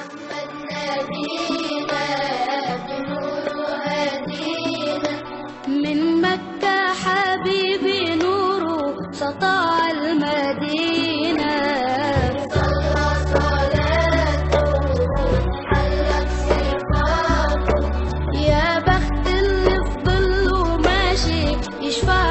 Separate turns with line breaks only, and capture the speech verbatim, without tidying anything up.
محمد نبينا بنور هدينا، من مكة حبيبي نوره سطع المدينة. صلى صلاته حلت صفاته، يا بخت اللي في ظله ماشي يشفع